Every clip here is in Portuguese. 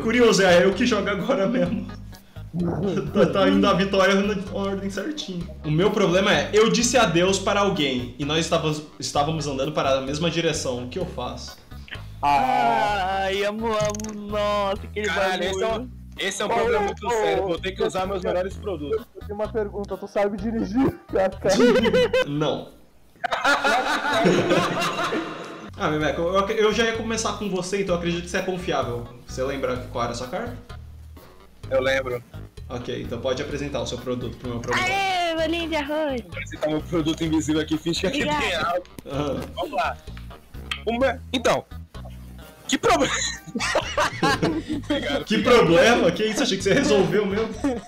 curioso, é eu que jogo agora mesmo. Tá indo a vitória na ordem certinho. O meu problema é, eu disse adeus para alguém e nós estávamos andando para a mesma direção. O que eu faço? Ai, amo, nossa, aquele bagulho. Esse é um problema muito sério, vou ter que usar meus melhores produtos. Eu tenho uma pergunta, tu sabe dirigir? Não. Memeco, eu já ia começar com você, então eu acredito que você é confiável. Você lembra qual era a sua carta? Eu lembro. Ok, então pode apresentar o seu produto pro meu problema. Aê, bolinho de arroz. Vou apresentar meu produto invisível aqui, finge que aqui tem algo. Vamos lá. Então, que problema? Que problema? Que isso? Achei que você resolveu mesmo.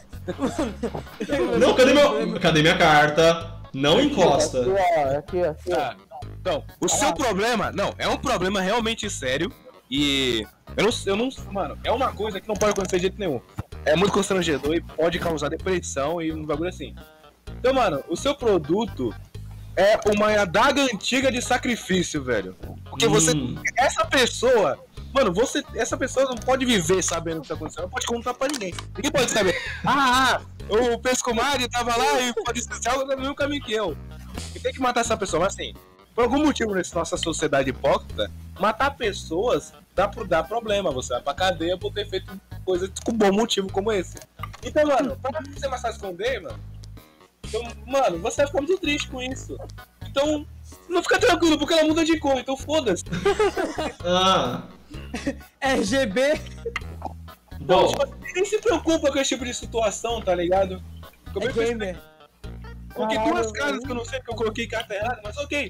Não, cadê minha carta? Não encosta. Aqui. Então, o seu problema, não, é um problema realmente sério e eu não, mano, é uma coisa que não pode acontecer de jeito nenhum. É muito constrangedor e pode causar depressão e um bagulho assim. Então, mano, o seu produto é uma adaga antiga de sacrifício, velho. Porque você, essa pessoa não pode viver sabendo o que tá acontecendo, não pode contar pra ninguém. Ninguém pode saber. O Pescomari tava lá e pode esquecer algo no mesmo caminho que eu. E tem que matar essa pessoa, mas assim, por algum motivo nessa nossa sociedade hipócrita, matar pessoas dá problema. Você vai pra cadeia por ter feito coisa com bom motivo como esse. Então, mano, pra você mais fácil esconder, mano. Então, mano, você vai ficar muito triste com isso. Então, não fica tranquilo, porque ela muda de cor, então foda-se. RGB. Bom. Tipo, nem se preocupa com esse tipo de situação, tá ligado? É gamer. Coloquei duas casas que eu não sei porque eu coloquei carta errada, mas ok.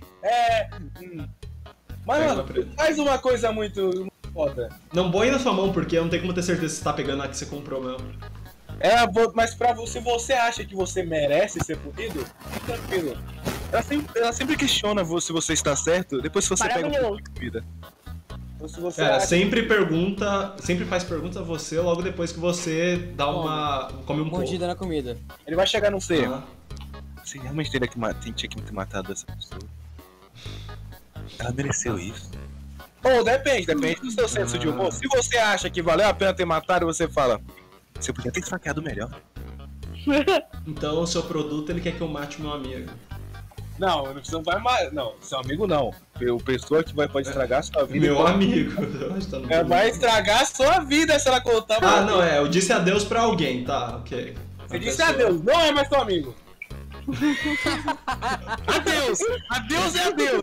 Mas, mano, faz uma coisa muito foda. Não põe na sua mão, porque não tem como ter certeza se você tá pegando a que você comprou mesmo. Mas se você acha que você merece ser punido, fica tranquilo. Ela sempre questiona se você está certo, depois se você pega uma vida. Sempre faz perguntas a você logo depois que você dá come um mordida na comida. Ele vai chegar num ser. Você realmente tinha que ter matado essa pessoa? Ela mereceu isso? Depende do seu senso de humor. Se você acha que valeu a pena ter matado, você fala, você podia ter esfaqueado melhor. Então o seu produto, ele quer que eu mate meu amigo. Não, você não vai mais. Não, seu amigo não. O pessoa que pode estragar a sua vida. Meu amigo. Vai estragar a sua vida se ela contar. Eu disse adeus pra alguém, tá, ok. Você disse adeus, não é mais seu amigo. Adeus é adeus.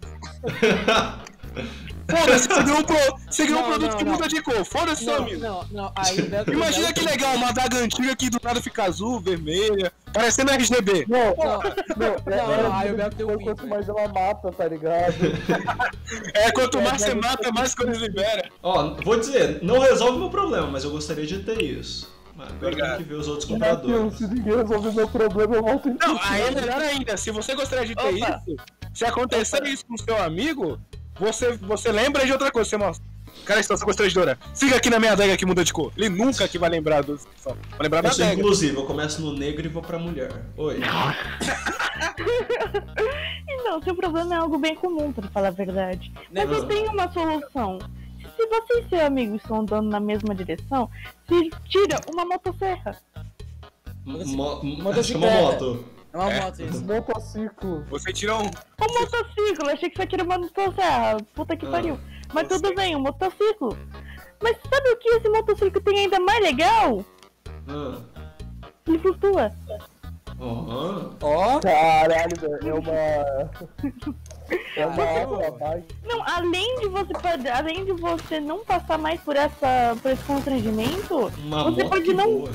Foda-se, você ganhou um produto que muda de cor. Foda-se, seu amigo. Imagina que legal, uma adaga antiga que do nada fica azul, vermelha, parecendo RGB. Aí o Beto tem um quanto mais ela mata, tá ligado? Quanto mais você mata, mais coisas libera. Vou dizer, não resolve meu problema, mas eu gostaria de ter isso. Agora tem que ver os outros compradores. Se ninguém resolver meu problema, eu volto em Não, aí é melhor ainda. Se você gostaria de ter isso, se acontecer isso com seu amigo, você lembra de outra coisa. Você mostra. Cara, situação constrangedora. Siga aqui na minha adega que muda de cor. Ele nunca que vai lembrar do. Vai lembrar da adega. Inclusive, eu começo no negro e vou pra mulher. Oi. Não, seu problema é algo bem comum, pra falar a verdade. Mas eu tenho uma solução. Se você e seu amigo estão andando na mesma direção, se tira uma motosserra. Chama moto. É uma moto isso. Motociclo. Você tira um motociclo, achei que você tira uma motosserra. Puta que pariu. Mas tudo bem, um motociclo. Mas sabe o que esse motociclo tem ainda mais legal? Ele flutua. Caralho, velho, é uma água. Não, além de você não passar mais por esse constrangimento, você pode não.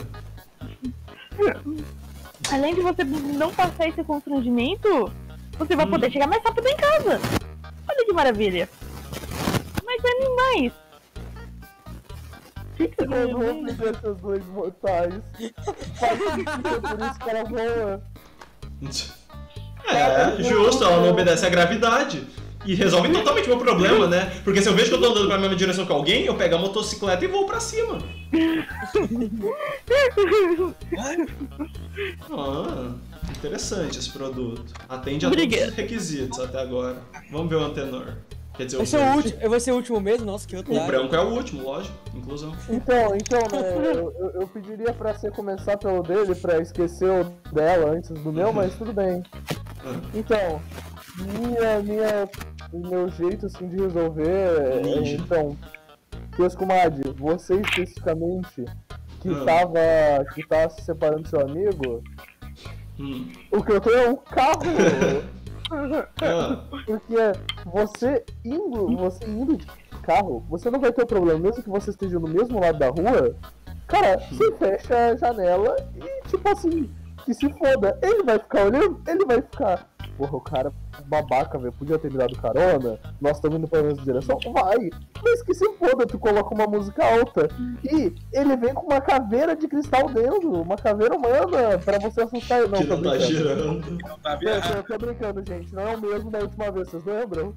Além de você não passar esse constrangimento, você vai poder chegar mais rápido em casa. Olha que maravilha. Mas animais. Eu vou obedecer esses dois mortais. Faz sentido, por isso que ela voa. Justo, ela não obedece à gravidade. E resolve totalmente meu problema, né? Porque se eu vejo que eu tô andando pra mesma direção que alguém, eu pego a motocicleta e vou pra cima. Interessante esse produto. Atende a todos os requisitos até agora. Vamos ver o Antenor. Quer dizer, Eu vou ser o último mesmo? Nossa, que outro o branco é o último, lógico. Inclusão. Então, né, eu pediria pra você começar pelo dele, pra esquecer o dela antes do meu, mas tudo bem. Então, o meu jeito assim de resolver então, Keskumad, você especificamente que tava se separando do seu amigo, o que eu tenho é um carro. Porque você indo de carro, você não vai ter o problema, mesmo que você esteja no mesmo lado da rua, cara, você fecha a janela e tipo assim, que se foda, ele vai ficar olhando, ele vai ficar, porra, o cara babaca, velho, podia ter me dado carona, nós estamos indo pra mesma direção, vai, mas que se foda, tu coloca uma música alta, e ele vem com uma caveira de cristal dentro, uma caveira humana, pra você assustar ele, não, Que não tá girando. Eu tô brincando, gente, não é o mesmo da última vez, vocês lembram?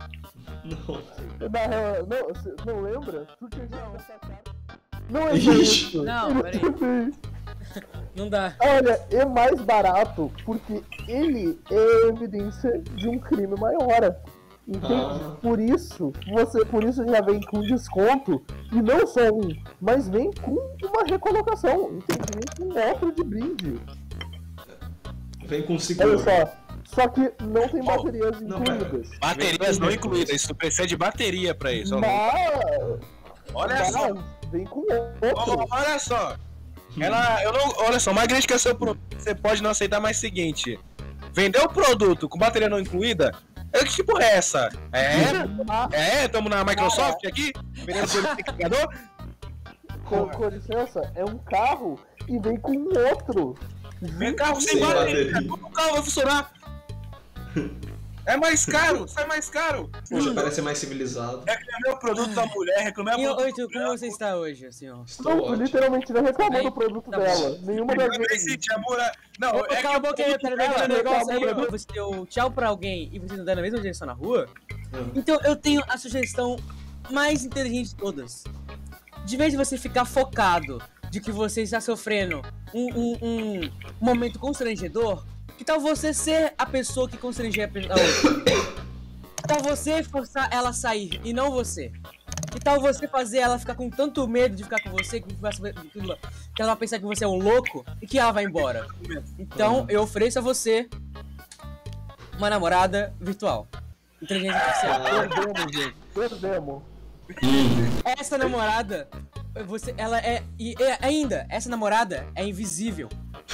Não lembra? Tu tinha essa cara. Não é isso. Não, peraí. Não dá. Olha, é mais barato porque ele é evidência de um crime maior. Entende? Por isso já vem com desconto. E não só um, mas vem com uma recolocação. Entende? Vem com outro de brinde. Vem com seguro. Olha só que não tem baterias incluídas. Baterias não incluídas, isso precisa de bateria pra isso. Olha só. Vem com outro. Olha só. Olha só, uma grande questão você pode não aceitar, mas seguinte. Vender o produto com bateria não incluída? Que porra é essa? Tamo na Microsoft aqui? Vendendo liquidificador? Com licença, é um carro e vem com outro. Vem carro sem bateria. Como o carro vai funcionar? É mais caro, sai mais caro. Você parece mais civilizado. Reclamei o produto da mulher, reclamei o produto. Oi, como você está hoje, senhor? Não, literalmente não reclamou do produto dela. Nenhuma das vezes. Não, cala a boca aí, pera aí, negócio aí. Você deu tchau pra alguém e você não dá na mesma direção na rua? Então eu tenho a sugestão mais inteligente de todas. De vez de você ficar focado de que você está sofrendo um momento constrangedor, que tal você ser a pessoa que constrange a outra? Que tal você forçar ela a sair e não você? Que tal você fazer ela ficar com tanto medo de ficar com você que ela vai pensar que você é um louco e que ela vai embora? Então eu ofereço a você uma namorada virtual. Inteligência artificial. Perdemos, gente. Perdemos. Essa namorada, ela é... E ainda, essa namorada é invisível.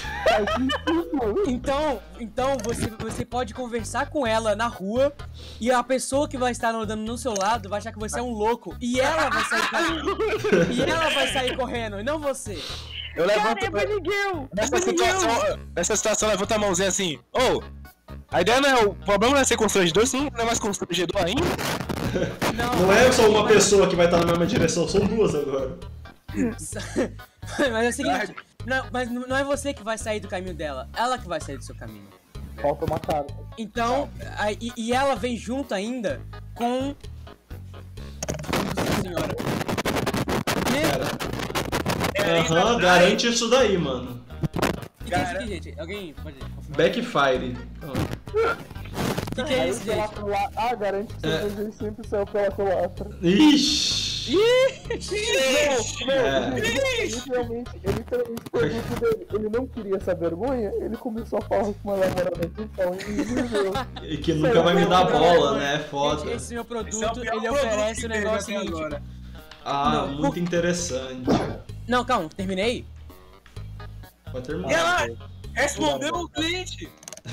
Então você pode conversar com ela na rua e a pessoa que vai estar andando no seu lado vai achar que você é um louco e ela vai sair correndo e não você. Eu levanto nessa situação levanta a mãozinha assim. A ideia não é o problema não é ser constrangedor, isso não é mais constrangedor ainda. Não é só uma pessoa que vai estar na mesma direção, são duas agora. Mas é o seguinte, não é você que vai sair do caminho dela, ela que vai sair do seu caminho. Falta uma cara. Então, e ela vem junto ainda com... Nossa senhora. Garante isso daí, mano. O que é isso aqui, gente? Alguém pode confirmar? Backfire. O que é isso, gente? Garante que você sempre saiu pela culatra. Ixi! Literalmente, o produto dele, ele não queria essa vergonha, ele começou a falar com uma namorada então invisível. E que nunca vai me dar bola, né? Foda. Gente, esse meu produto, ele oferece o negócio seguinte. Muito interessante. Não, calma, terminei? Pode terminar. E ela respondeu o cliente.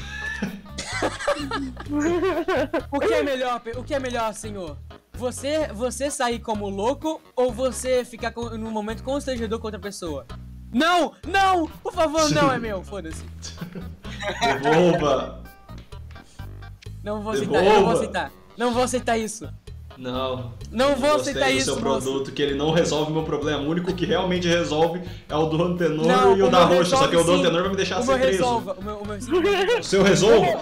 O que é melhor, senhor? Você sair como louco ou você ficar num momento constrangedor com outra pessoa? Não! Por favor, não é meu, foda-se. Devolva! Não vou aceitar isso. Não vou aceitar isso. Seu produto, que ele não resolve o meu problema. O único que realmente resolve é o do Antenor e o da Roxa. Só que o do Antenor vai me deixar ser preso. O seu resolva?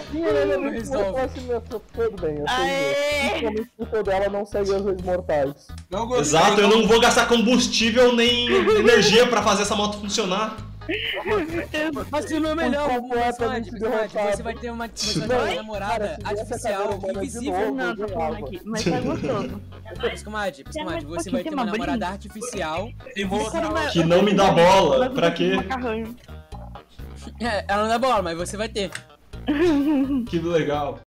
Tudo bem, eu sei. Principalmente porque o dela não segue as leis mortais. Exato, eu não vou gastar combustível nem energia pra fazer essa moto funcionar. Mas o meu melhor, Completamente derrotado. você vai ter uma namorada Cara, se essa artificial, cadeira de invisível. novo, Não, tô falando aqui. Mas tá gostoso. Piscomade, mas você aqui vai tem ter uma uma namorada brinde. artificial. Que não me dá bola, pra quê? Macarrão. Ela não dá bola, mas você vai ter. Que legal.